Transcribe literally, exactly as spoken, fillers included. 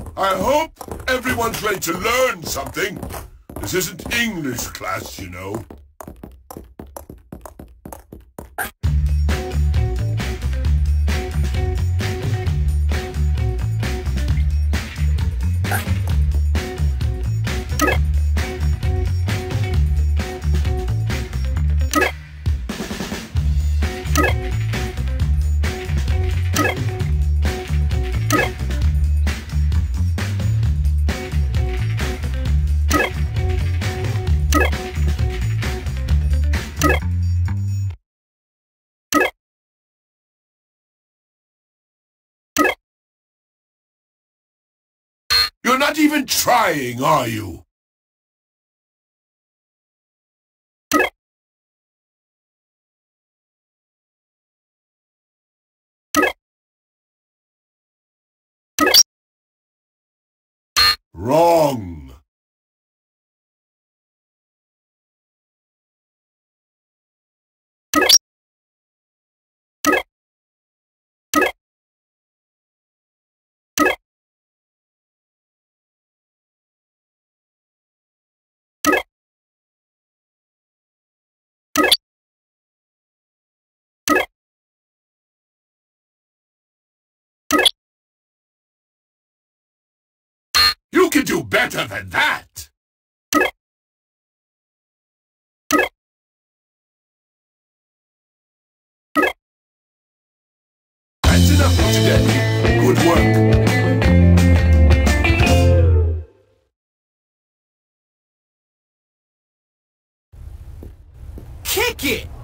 I hope everyone's ready to learn something. This isn't English class, you know. You're not even trying, are you? Wrong. You can do better than that! That's enough for today. Good work. Kick it!